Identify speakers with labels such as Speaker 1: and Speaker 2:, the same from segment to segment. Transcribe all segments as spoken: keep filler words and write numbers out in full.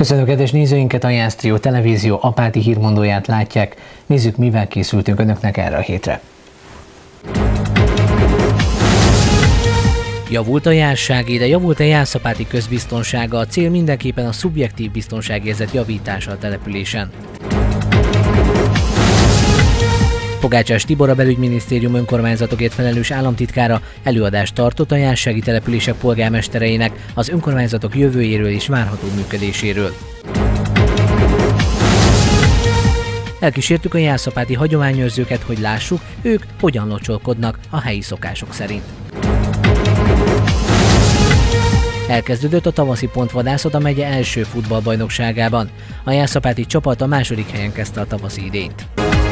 Speaker 1: Köszönöm kedves nézőinket, a Jász-Trió televízió apáti hírmondóját látják. Nézzük, mivel készültünk önöknek erre a hétre. Javult a jársági, de javult a jászapáti közbiztonsága, a cél mindenképpen a szubjektív biztonságérzet javítása a településen. Pogácsás Tibor, a Belügyminisztérium önkormányzatokért felelős államtitkára előadást tartott a jársági települések polgármestereinek az önkormányzatok jövőjéről és várható működéséről. Elkísértük a jászapáti hagyományőrzőket, hogy lássuk, ők hogyan locsolkodnak a helyi szokások szerint. Elkezdődött a tavaszi pontvadászat a megye első futballbajnokságában. A jászapáti csapat a második helyen kezdte a tavaszi idényt.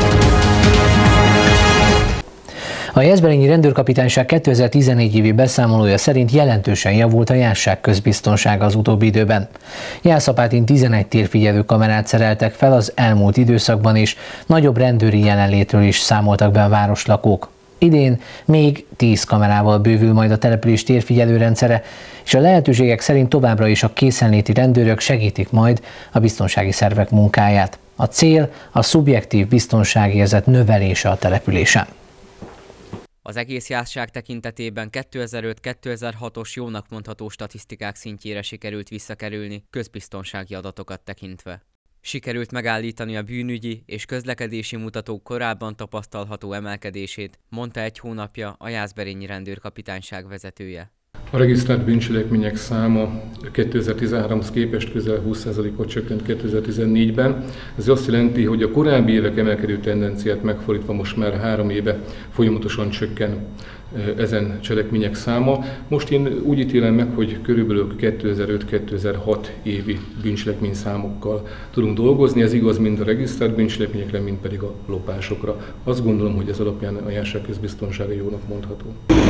Speaker 1: A Jászberényi Rendőrkapitányság kétezer-tizennégy évi beszámolója szerint jelentősen javult a járság közbiztonsága az utóbbi időben. Jászapátin tizenegy térfigyelő kamerát szereltek fel az elmúlt időszakban, és nagyobb rendőri jelenlétről is számoltak be a városlakók. Idén még tíz kamerával bővül majd a település térfigyelő rendszere, és a lehetőségek szerint továbbra is a készenléti rendőrök segítik majd a biztonsági szervek munkáját. A cél a szubjektív biztonságérzet növelése a településen.
Speaker 2: Az egész járság tekintetében kétezer-öt-kétezer-hatos jónak mondható statisztikák szintjére sikerült visszakerülni közbiztonsági adatokat tekintve. Sikerült megállítani a bűnügyi és közlekedési mutatók korábban tapasztalható emelkedését, mondta egy hónapja a Jászberényi Rendőrkapitányság vezetője.
Speaker 3: A regisztrált bűncselekmények száma kétezer-tizenháromhoz képest közel húsz százalékot csökkent kétezer-tizennégyben. Ez azt jelenti, hogy a korábbi évek emelkedő tendenciát megfordítva most már három éve folyamatosan csökken ezen cselekmények száma. Most én úgy ítélem meg, hogy körülbelül kétezer-öt-kétezer-hat évi bűncselekmény számokkal tudunk dolgozni. Ez igaz mind a regisztrált bűncselekményekre, mind pedig a lopásokra. Azt gondolom, hogy ez alapján a járság közbiztonsága jónak mondható.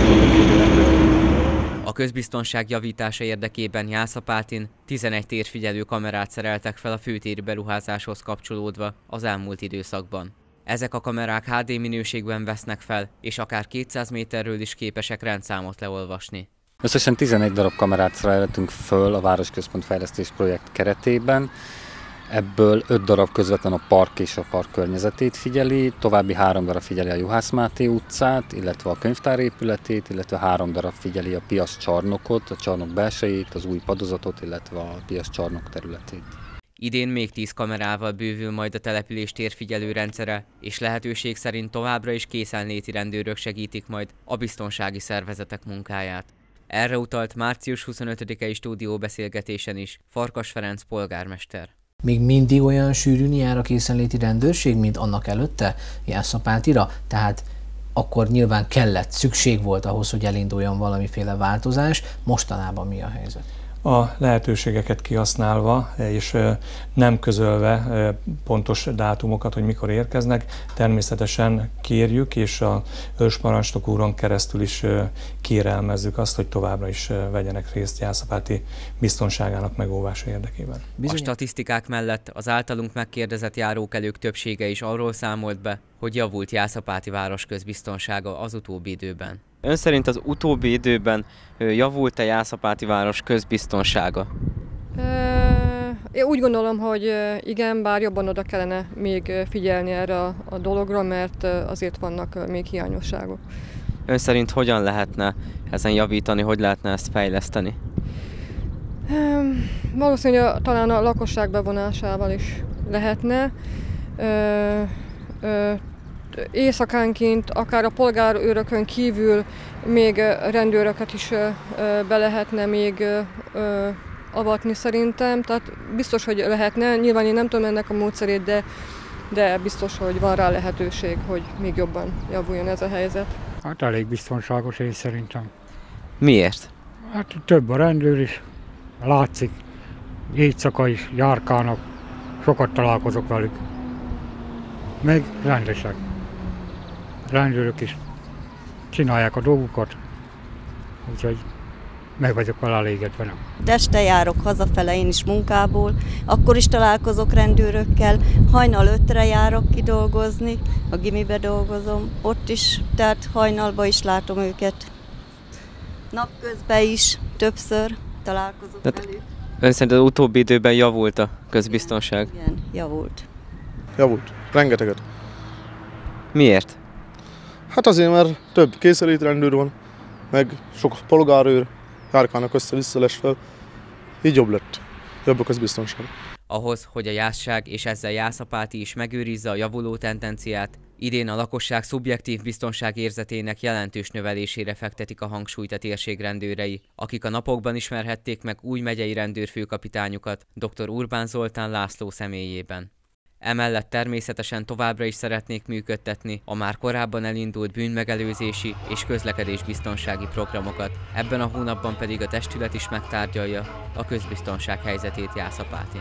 Speaker 2: A közbiztonság javítása érdekében Jászapátin tizenegy térfigyelő kamerát szereltek fel a főtéri beruházáshoz kapcsolódva az elmúlt időszakban. Ezek a kamerák há dé minőségben vesznek fel, és akár kétszáz méterről is képesek rendszámot leolvasni.
Speaker 4: Összesen tizenegy darab kamerát szereltünk föl a Városközpont Fejlesztés projekt keretében. Ebből öt darab közvetlenül a park és a park környezetét figyeli, további három darab figyeli a Juhász Máté utcát, illetve a könyvtár épületét, illetve három darab figyeli a piac csarnokot, a csarnok belsejét, az új padozatot, illetve a piac csarnok területét.
Speaker 2: Idén még tíz kamerával bővül majd a település térfigyelő rendszere, és lehetőség szerint továbbra is készenléti rendőrök segítik majd a biztonsági szervezetek munkáját. Erre utalt március huszonötödikei stúdióbeszélgetésen is Farkas Ferenc polgármester.
Speaker 1: Még mindig olyan sűrűn jár a készenléti rendőrség, mint annak előtte Jászapátira? Tehát akkor nyilván kellett, szükség volt ahhoz, hogy elinduljon valamiféle változás. Mostanában mi a helyzet?
Speaker 5: A lehetőségeket kihasználva és nem közölve pontos dátumokat, hogy mikor érkeznek, természetesen kérjük, és a ősparancsnok úron keresztül is kérelmezzük azt, hogy továbbra is vegyenek részt Jászapáti biztonságának megóvása érdekében.
Speaker 2: A statisztikák mellett az általunk megkérdezett járókelők többsége is arról számolt be, hogy javult Jászapáti város közbiztonsága az utóbbi időben.
Speaker 6: Ön szerint az utóbbi időben javult a Jászapáti város közbiztonsága?
Speaker 7: Én úgy gondolom, hogy igen, bár jobban oda kellene még figyelni erre a dologra, mert azért vannak még hiányosságok.
Speaker 6: Ön szerint hogyan lehetne ezen javítani, hogy lehetne ezt fejleszteni?
Speaker 7: Valószínűleg talán a lakosság bevonásával is lehetne. Éjszakánként, akár a polgárőrökön kívül még rendőröket is be lehetne még avatni szerintem, tehát biztos, hogy lehetne. Nyilván én nem tudom ennek a módszerét, de, de biztos, hogy van rá lehetőség, hogy még jobban javuljon ez a helyzet.
Speaker 8: Hát elég biztonságos én szerintem.
Speaker 6: Miért?
Speaker 8: Hát több a rendőr is, látszik, éjszaka is járkálnak, sokat találkozok velük. Meg rendesek. Rendőrök is csinálják a dolgukat, úgyhogy meg vagyok vele elégedve. Nem.
Speaker 9: Este járok hazafele én is munkából, akkor is találkozok rendőrökkel, hajnal ötre járok kidolgozni, a gimibe dolgozom, ott is, tehát hajnalba is látom őket. Napközben is többször találkozok
Speaker 6: Tehát
Speaker 9: velük.
Speaker 6: Ön szerint az utóbbi időben javult a közbiztonság?
Speaker 9: Igen, javult.
Speaker 10: Javult. Rengeteget.
Speaker 6: Miért?
Speaker 10: Hát azért, mert több készenlétrendőr van, meg sok polgárőr, járkálnak össze-vissza lesfel. Így jobb lett. Jobb a közbiztonság.
Speaker 2: Ahhoz, hogy a Jászság és ezzel Jászapáti is megőrizze a javuló tendenciát, idén a lakosság szubjektív biztonságérzetének jelentős növelésére fektetik a hangsúlyt a térség rendőrei, akik a napokban ismerhették meg új megyei rendőrfőkapitányukat, dr. Urbán Zoltán László személyében. Emellett természetesen továbbra is szeretnék működtetni a már korábban elindult bűnmegelőzési és közlekedésbiztonsági programokat, ebben a hónapban pedig a testület is megtárgyalja a közbiztonság helyzetét Jászapátin.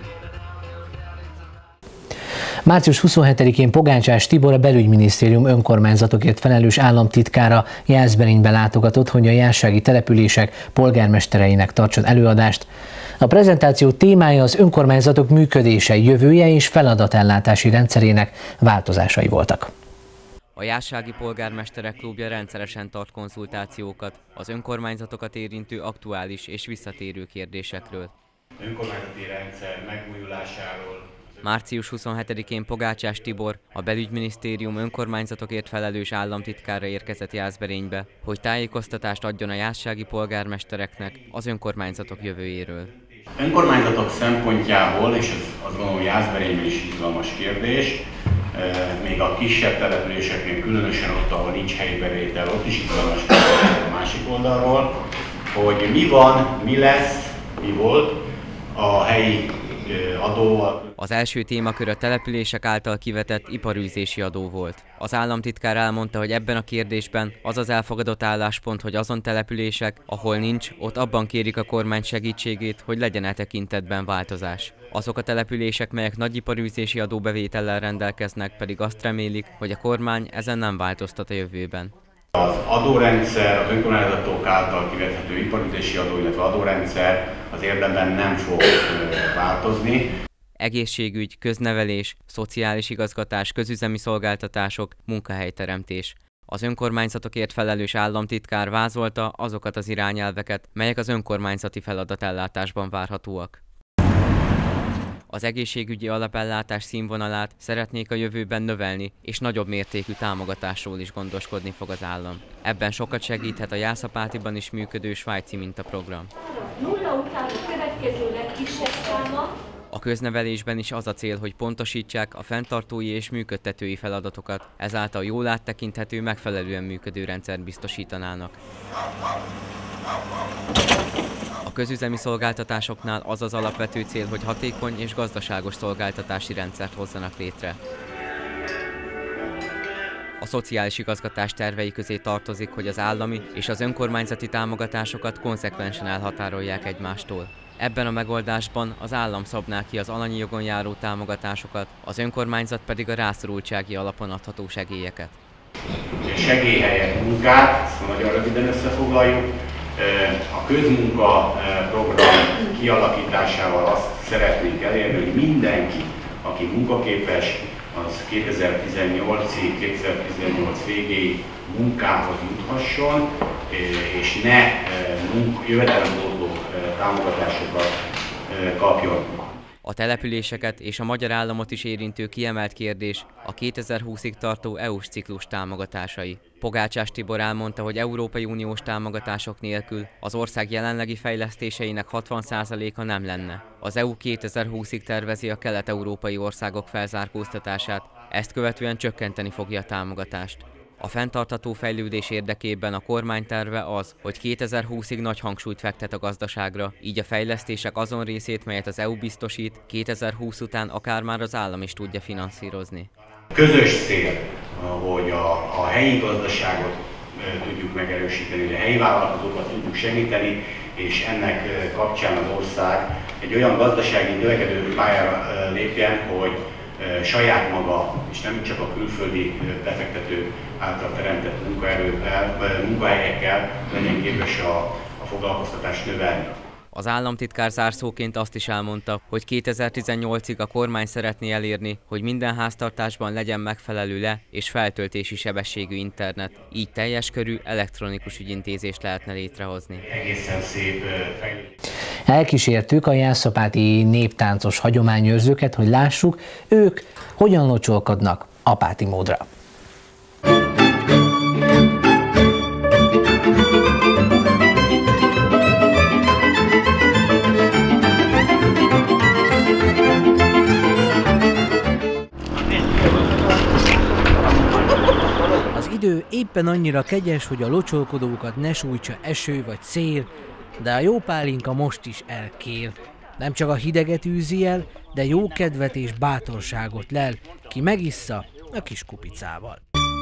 Speaker 1: március huszonhetedikén Pogácsás Tibor, a Belügyminisztérium önkormányzatokért felelős államtitkára Jászberénybe látogatott, hogy a jászsági települések polgármestereinek tartson előadást. A prezentáció témája az önkormányzatok működése, jövője és feladatellátási rendszerének változásai voltak.
Speaker 2: A Jászsági Polgármesterek Klubja rendszeresen tart konzultációkat az önkormányzatokat érintő aktuális és visszatérő kérdésekről.
Speaker 11: Önkormányzati rendszer megújulásáról.
Speaker 2: március huszonhetedikén Pogácsás Tibor, a Belügyminisztérium önkormányzatokért felelős államtitkára érkezett Jászberénybe, hogy tájékoztatást adjon a jászsági polgármestereknek az önkormányzatok jövőjéről.
Speaker 11: Önkormányzatok szempontjából, és ez azt gondolom Jászberényben is izgalmas kérdés, még a kisebb településeknél, különösen ott, ahol nincs helyi bevétel, ott is izgalmas kérdés a másik oldalról, hogy mi van, mi lesz, mi volt a helyi adóval.
Speaker 2: Az első témakör a települések által kivetett iparűzési adó volt. Az államtitkár elmondta, hogy ebben a kérdésben az az elfogadott álláspont, hogy azon települések, ahol nincs, ott abban kérik a kormány segítségét, hogy legyen e tekintetben változás. Azok a települések, melyek nagyiparűzési adóbevétellel rendelkeznek, pedig azt remélik, hogy a kormány ezen nem változtat a jövőben.
Speaker 11: Az adórendszer, az önkormányzatok által kivethető iparűzési adó, illetve adórendszer az érdemben nem fog változni.
Speaker 2: Egészségügy, köznevelés, szociális igazgatás, közüzemi szolgáltatások, munkahelyteremtés. Az önkormányzatokért felelős államtitkár vázolta azokat az irányelveket, melyek az önkormányzati feladatellátásban várhatóak. Az egészségügyi alapellátás színvonalát szeretnék a jövőben növelni, és nagyobb mértékű támogatásról is gondoskodni fog az állam. Ebben sokat segíthet a Jászapátiban is működő svájci mintaprogram.
Speaker 12: Nulla után a következő legkisebb száma.
Speaker 2: A köznevelésben is az a cél, hogy pontosítsák a fenntartói és működtetői feladatokat, ezáltal jól áttekinthető, megfelelően működő rendszert biztosítanának. A közüzemi szolgáltatásoknál az az alapvető cél, hogy hatékony és gazdaságos szolgáltatási rendszert hozzanak létre. A szociális igazgatás tervei közé tartozik, hogy az állami és az önkormányzati támogatásokat konzekvensen elhatárolják egymástól. Ebben a megoldásban az állam szabná ki az alanyi jogon járó támogatásokat, az önkormányzat pedig a rászorultsági alapon adható segélyeket.
Speaker 11: Segély helyett munkát, ezt nagyon röviden összefoglaljuk. A közmunka program kialakításával azt szeretnénk elérni, hogy mindenki, aki munkaképes, az kétezer-tizennyolcig, kétezer-tizennyolc végéig munkához juthasson, és ne jövedelemdózó támogatásokat kapjon.
Speaker 2: A településeket és a magyar államot is érintő kiemelt kérdés a kétezer-húszig tartó é u-s ciklus támogatásai. Pogácsás Tibor elmondta, hogy Európai Uniós támogatások nélkül az ország jelenlegi fejlesztéseinek hatvan százaléka nem lenne. Az é u kétezer-húszig tervezi a kelet-európai országok felzárkóztatását, ezt követően csökkenteni fogja a támogatást. A fenntartható fejlődés érdekében a kormány terve az, hogy kétezer-húszig nagy hangsúlyt fektet a gazdaságra, így a fejlesztések azon részét, melyet az é u biztosít, kétezer-húsz után akár már az állam is tudja finanszírozni.
Speaker 11: Közös cél, hogy a, a helyi gazdaságot tudjuk megerősíteni, a helyi vállalkozókat tudjuk segíteni, és ennek kapcsán az ország egy olyan gazdasági növekedő pályára lépjen, hogy saját maga, és nem csak a külföldi befektető által teremtett munkaerővel, munkahelyekkel legyen képes a, a foglalkoztatást növelni.
Speaker 2: Az államtitkár zárszóként azt is elmondta, hogy kétezer-tizennyolcig a kormány szeretné elérni, hogy minden háztartásban legyen megfelelő le- és feltöltési sebességű internet, így teljes körű elektronikus ügyintézést lehetne létrehozni.
Speaker 11: Egészen szép fejlődés.
Speaker 1: Elkísértük a jászapáti néptáncos hagyományőrzőket, hogy lássuk, ők hogyan locsolkodnak apáti módra. Az idő éppen annyira kegyes, hogy a locsolkodókat ne sújtsa eső vagy szél, de a jó pálinka most is elkél. Nem csak a hideget űzi el, de jó kedvet és bátorságot lel, ki megissza a kis kupicával.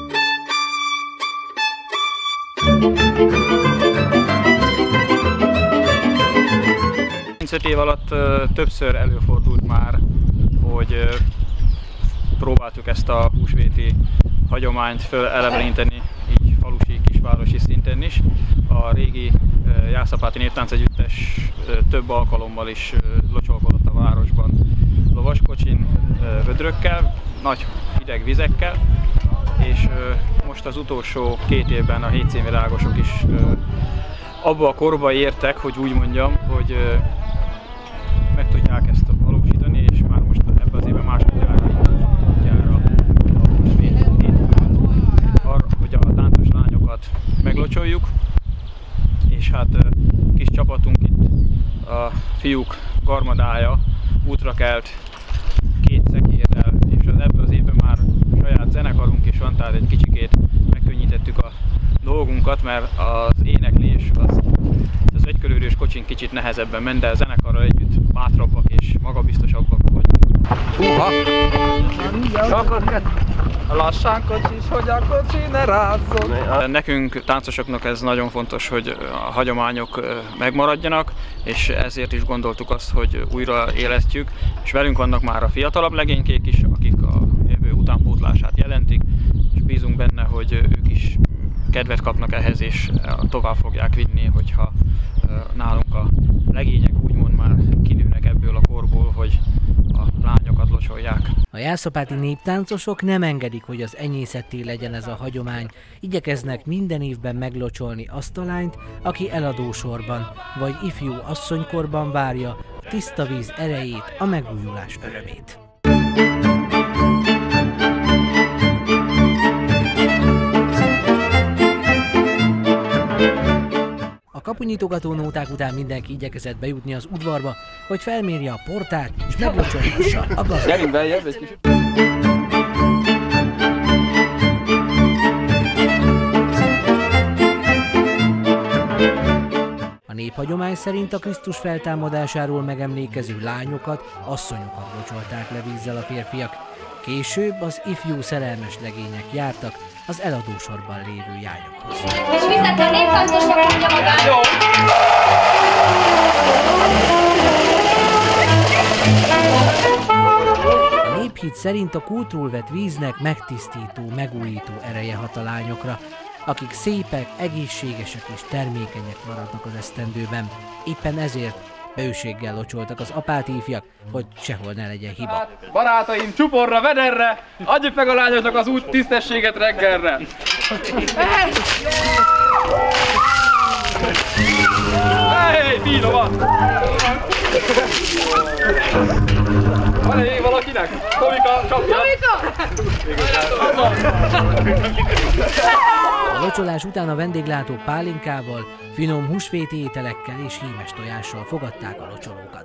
Speaker 13: harmincöt év alatt többször előfordult már, hogy próbáltuk ezt a húsvéti hagyományt feleleveníteni, így falusi, kisvárosi szinten is. A régi Jászapáti Néptánc Együttes több alkalommal is locsolkodott a városban lovaskocsin, vödrökkel, nagy hideg vizekkel, és most az utolsó két évben a hétszínvirágosok is abba a korba értek, hogy úgy mondjam, hogy meg tudják ezt valósítani, és már most ebben az évben másodjára induljára a húsvét arra, hogy a táncos lányokat meglocsoljuk, és hát kis csapatunk itt, a fiúk garmadája útra kelt két szekérrel, és az ebben az évben már saját zenekarunk is van, tehát egy kicsikét megkönnyítettük a dolgunkat, mert az éneklés, az, az egykörülős kocsin kicsit nehezebben ment, de a zenekarral együtt bátrabbak és magabiztosabbak vagyunk.
Speaker 14: Húha! Lassan kocsis, hogy a kocsi ne rázzon!
Speaker 13: Nekünk, táncosoknak ez nagyon fontos, hogy a hagyományok megmaradjanak, és ezért is gondoltuk azt, hogy újra élesztjük, és velünk vannak már a fiatalabb legénykék is, akik a jövő utánpótlását jelentik, és bízunk benne, hogy ők is kedvet kapnak ehhez, és tovább fogják vinni, hogyha nálunk a legények úgymond már kinőnek ebből a korból, hogy a lányokat locsolják.
Speaker 1: A jászapáti néptáncosok nem engedik, hogy az enyészetté legyen ez a hagyomány. Igyekeznek minden évben meglocsolni azt a lányt, aki eladósorban vagy ifjú asszonykorban várja a tiszta víz erejét, a megújulás örömét. A kapunyitogató nóták után mindenki igyekezett bejutni az udvarba, hogy felmérje a portát és meglocsolhassa a gazdát.
Speaker 14: Gyerünk beljebb egy kicsit!
Speaker 1: A néphagyomány szerint a Krisztus feltámadásáról megemlékező lányokat, asszonyokat locsolták le vízzel a férfiak. Később az ifjú szerelmes legények jártak az eladósorban lévő jányokhoz.
Speaker 12: És vizet a néptáncosnak mondja magát! Jó!
Speaker 1: A néphit szerint a kútról vett víznek megtisztító, megújító ereje hat a lányokra, akik szépek, egészségesek és termékenyek maradnak az esztendőben. Éppen ezért bőséggel locsoltak az apáti ifjak, hogy sehol ne legyen hiba.
Speaker 14: Barátaim, csuporra, vederre! Adjuk meg a lányoknak az út tisztességet reggelre! Hey, fino van! Van egy valakinek? Komika, csapja!
Speaker 1: A locsolás után a vendéglátók pálinkával, finom húsvéti ételekkel és hímes tojással fogadták a locsolókat.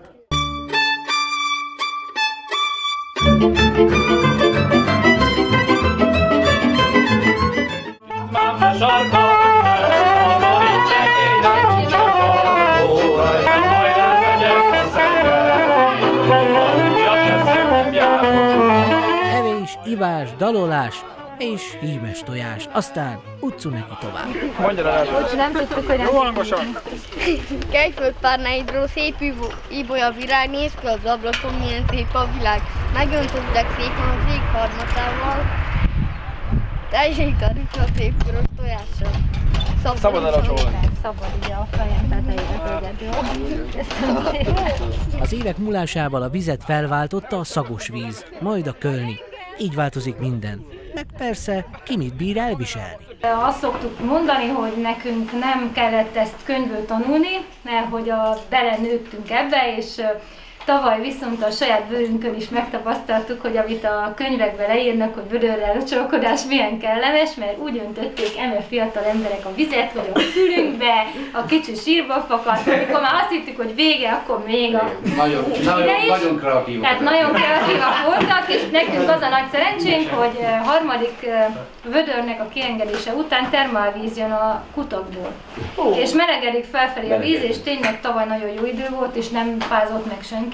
Speaker 1: Evés, ivás, dalolás és hímes tojás, aztán utcu neki tovább.
Speaker 14: Mondja el!
Speaker 12: Bocs, nem tudtuk, hogy nem
Speaker 14: hangosan!
Speaker 15: Kejföldpárnáidról szép ibolya virág, néz ki az ablakon, milyen szép a világ. Megöntöttek szépen az ég harmatával, teljét a rikla szép piros tojással.
Speaker 14: Szabad, Szabad elocsolni.
Speaker 12: Szabad ugye a fejem tetejére egyedül.
Speaker 1: Az évek múlásával a vizet felváltotta a szagos víz, majd a kölni. Így változik minden, meg persze ki mit bír elviselni.
Speaker 16: Azt szoktuk mondani, hogy nekünk nem kellett ezt könyvből tanulni, mert hogy a belenőttünk ebbe, és tavaly viszont a saját bőrünkön is megtapasztaltuk, hogy amit a könyvekbe leírnak, hogy vödörrel locsolkodás milyen kellemes, mert úgy öntötték eme fiatal emberek a vizet, hogy a fülünkbe, a kicsi sírba fakadt, amikor már azt hittük, hogy vége, akkor még a
Speaker 17: nagyon, nagyon, nagyon kreatívak.
Speaker 16: Tehát nagyon kreatívak voltak, és nekünk az a nagy szerencsénk, hogy harmadik vödörnek a kiengedése után termálvíz jön a kutakból. Oh. És melegedik felfelé a víz, és tényleg tavaly nagyon jó idő volt, és nem fázott meg senki.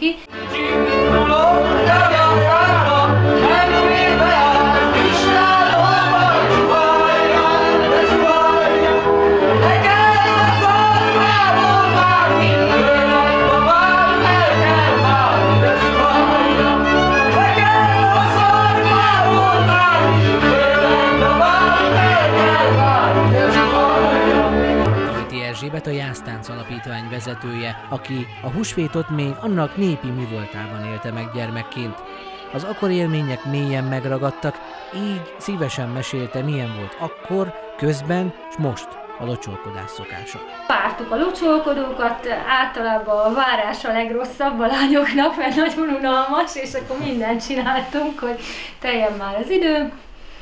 Speaker 1: Erzsébet a Jásztánc Alapítvány vezetője, aki a húsvétot még annak népi mivoltában élte meg gyermekként. Az akkori élmények mélyen megragadtak, így szívesen mesélte, milyen volt akkor, közben és most a locsolkodás szokása.
Speaker 16: Vártuk a locsolkodókat, általában a várás a legrosszabb a lányoknak, mert nagyon unalmas, és akkor mindent csináltunk, hogy teljen már az idő.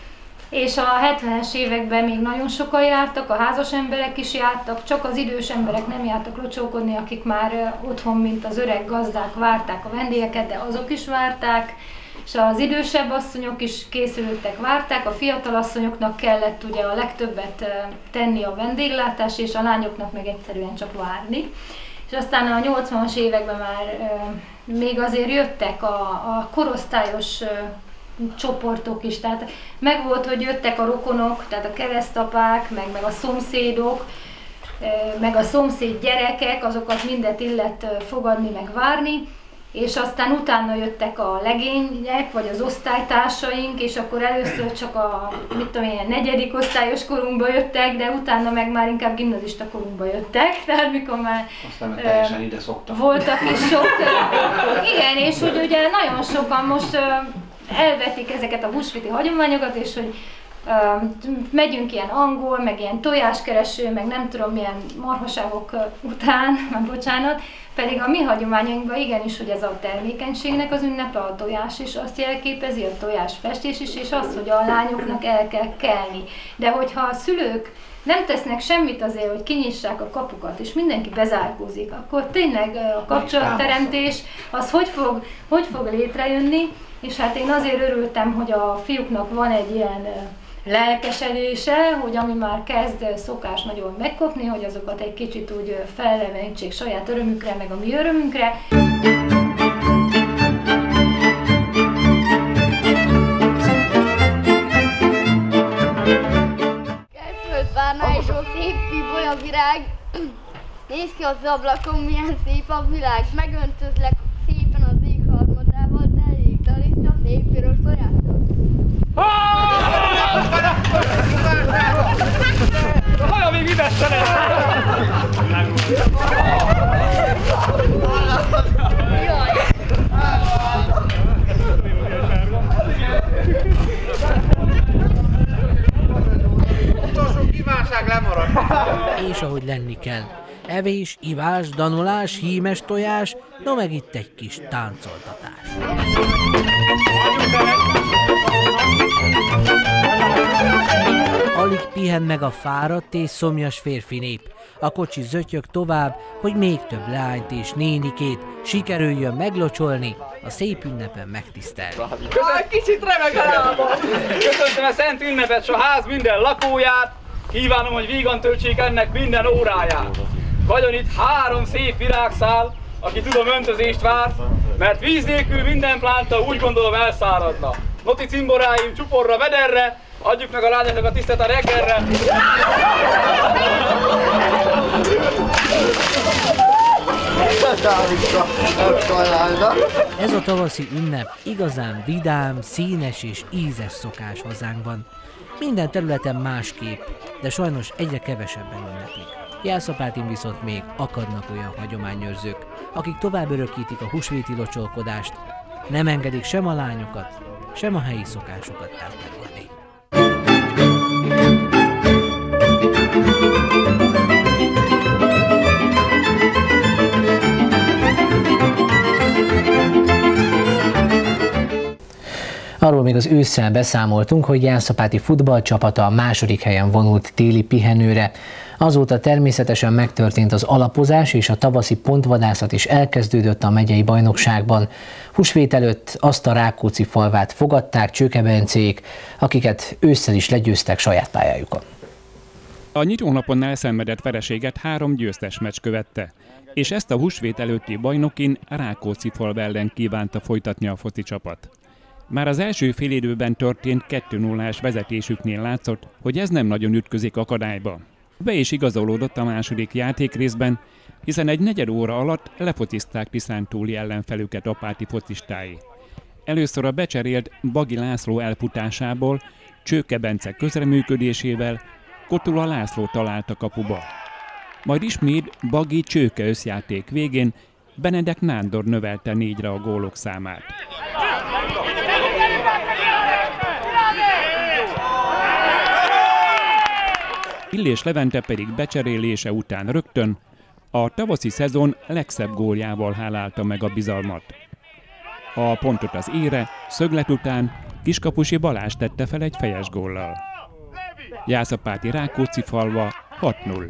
Speaker 16: És a hetvenes években még nagyon sokan jártak, a házas emberek is jártak, csak az idős emberek nem jártak locsolkodni, akik már otthon, mint az öreg gazdák várták a vendégeket, de azok is várták, és az idősebb asszonyok is készülődtek, várták, a fiatal asszonyoknak kellett ugye a legtöbbet tenni a vendéglátás, és a lányoknak meg egyszerűen csak várni. És aztán a nyolcvanas években már még azért jöttek a, a korosztályos csoportok is, tehát megvolt, hogy jöttek a rokonok, tehát a keresztapák, meg, meg a szomszédok, meg a szomszéd gyerekek, azokat mindet illet fogadni, meg várni, és aztán utána jöttek a legények, vagy az osztálytársaink, és akkor először csak a, mit tudom én, negyedik osztályos korunkba jöttek, de utána meg már inkább gimnazista korunkba jöttek, tehát mikor már
Speaker 17: aztán teljesen ide szoktak.
Speaker 16: Voltak is sok, igen, és hogy ugye nagyon sokan most elvetik ezeket a húsvéti hagyományokat, és hogy uh, megyünk ilyen angol, meg ilyen tojáskereső, meg nem tudom milyen marhaságok uh, után, már bocsánat, pedig a mi hagyományainkban igenis, hogy ez a termékenységnek az ünnepe, a tojás is azt jelképezi, a tojás festés is, és az, hogy a lányoknak el kell kelni. De hogyha a szülők nem tesznek semmit azért, hogy kinyissák a kapukat, és mindenki bezárkózik, akkor tényleg a kapcsolatteremtés az hogy fog, hogy fog létrejönni, és hát én azért örültem, hogy a fiúknak van egy ilyen lelkesedése, hogy ami már kezd szokás nagyon megkopni, hogy azokat egy kicsit úgy fellevenítsék saját örömükre, meg a mi örömünkre.
Speaker 15: Párná és ott szép ibolya virág. Nézd ki az ablakon, milyen szép a világ. Megöntözlek szépen az ég harmadával, de elég tanítsd a szép piros tojástot.
Speaker 14: A haja még idesztene!
Speaker 1: És ahogy lenni kell. Evés, ivás, danolás, hímes tojás, no meg itt egy kis táncoltatás. Alig pihen meg a fáradt és szomjas férfi nép. A kocsi zötyög tovább, hogy még több leányt és nénikét sikerüljön meglocsolni, a szép ünnepen megtisztelni.
Speaker 14: Köszönöm, kicsit remeg a lábam! Köszöntöm a szent ünnepet, s a ház minden lakóját. Kívánom, hogy vígan töltsék ennek minden óráját. Vagyon itt három szép virágszál, aki tudom öntözést vár, mert víz nélkül minden plánta úgy gondolom elszáradna. Noti cimboráim csuporra, vederre, adjuk meg a lányoknak a tisztet a reggelre.
Speaker 1: Ez a tavaszi ünnep igazán vidám, színes és ízes szokás hazánkban. Minden területen másképp, de sajnos egyre kevesebben ünneplik. Jászapátin viszont még akadnak olyan hagyományőrzők, akik tovább örökítik a húsvéti locsolkodást, nem engedik sem a lányokat, sem a helyi szokásokat elkerülni. Arról még az ősszel beszámoltunk, hogy Jászapáti futballcsapata a második helyen vonult téli pihenőre. Azóta természetesen megtörtént az alapozás, és a tavaszi pontvadászat is elkezdődött a megyei bajnokságban. Húsvét előtt azt a Rákóczi falvát fogadták csőkebencék, akiket ősszel is legyőztek saját pályájukon.
Speaker 18: A nyitónapon elszenvedett vereséget három győztes meccs követte, és ezt a húsvét előtti bajnokin Rákóczifalva ellen kívánta folytatni a foci csapat. Már az első félidőben történt kettő nullás vezetésüknél látszott, hogy ez nem nagyon ütközik akadályba. Be is igazolódott a második játékrészben, hiszen egy negyed óra alatt lefocizták tiszántúli ellenfelüket apáti focistái. Először a becserélt Bagi László elfutásából, Csőke Bence közreműködésével Kotula László talált a kapuba. Majd ismét Bagi Csőke összjáték végén Benedek Nándor növelte négyre a gólok számát. Illés Levente pedig becserélése után rögtön a tavaszi szezon legszebb góljával hálálta meg a bizalmat. A pontot az ére, szöglet után Kiskapusi Balázs tette fel egy fejes góllal. Jászapáti Rákóczifalva hat null.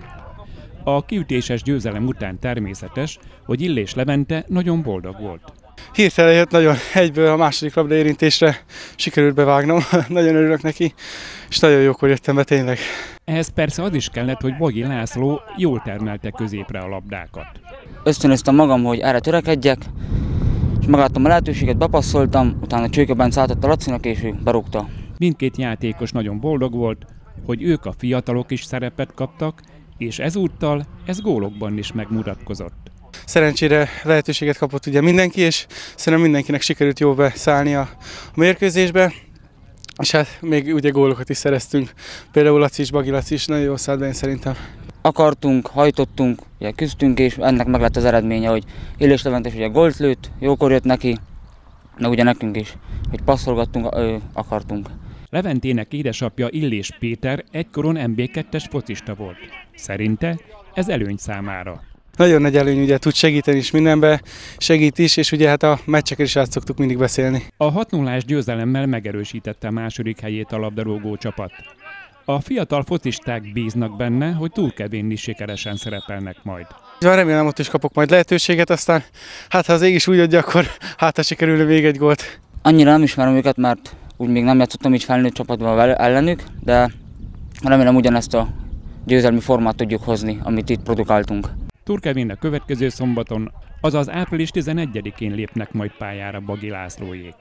Speaker 18: A kiütéses győzelem után természetes, hogy Illés Levente nagyon boldog volt.
Speaker 19: Hirtelen jött nagyon egyből a második labda érintésre, sikerült bevágnom, nagyon örülök neki, és nagyon jókor jöttem be tényleg.
Speaker 18: Ehhez persze az is kellett, hogy Bagi László jól termelte középre a labdákat.
Speaker 20: Ösztönöztem magam, hogy erre törekedjek, és megláttam a lehetőséget, bepasszoltam, utána Csőke Bence átadta Lacinak, és ő berúgta.
Speaker 18: Mindkét játékos nagyon boldog volt, hogy ők a fiatalok is szerepet kaptak, és ezúttal ez gólokban is megmutatkozott.
Speaker 19: Szerencsére lehetőséget kapott ugye mindenki, és szerintem mindenkinek sikerült jól beszállni a mérkőzésbe, és hát még ugye gólokat is szereztünk. Például Laci is, Bagi Laci is nagyon jól szállt be, én szerintem.
Speaker 20: Akartunk, hajtottunk, ugye küzdtünk, és ennek meg lett az eredménye, hogy Illés Levente ugye gólt lőtt, jókor jött neki, de ugye nekünk is, hogy passzolgattunk, ö, akartunk.
Speaker 18: Leventének édesapja Illés Péter egykoron em bé kettes focista volt. Szerinte ez előny számára.
Speaker 19: Nagyon nagy előny, ugye tud segíteni is mindenbe, segít is, és ugye hát a meccseken is át szoktuk mindig beszélni.
Speaker 18: A hat nullás győzelemmel megerősítette a második helyét a labdarúgó csapat. A fiatal focisták bíznak benne, hogy túlkevén is sikeresen szerepelnek majd.
Speaker 19: Remélem, ott is kapok majd lehetőséget, aztán hát ha az ég is úgy adja, akkor hát ha sikerülne még egy gólt.
Speaker 20: Annyira nem ismerem őket, mert úgy még nem játszottam így felnőtt csapatban ellenük, de remélem ugyanezt a győzelmi formát tudjuk hozni, amit itt produkáltunk.
Speaker 18: Turkevén a következő szombaton, azaz április tizenegyedikén lépnek majd pályára Bagi Lászlóék.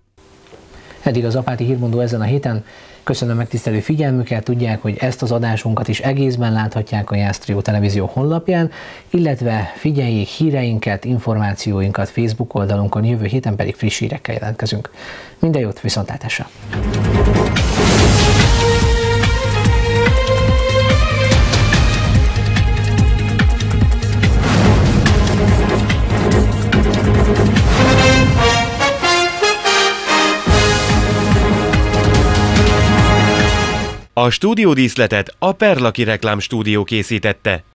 Speaker 1: Eddig az Apáti Hírmondó ezen a héten. Köszönöm megtisztelő figyelmüket, tudják, hogy ezt az adásunkat is egészben láthatják a Jásztrió Televízió honlapján, illetve figyeljék híreinket, információinkat Facebook oldalunkon, jövő héten pedig friss hírekkel jelentkezünk. Minden jót, viszontlátásra!
Speaker 21: A stúdiódíszletet a Perlaki Reklámstúdió készítette.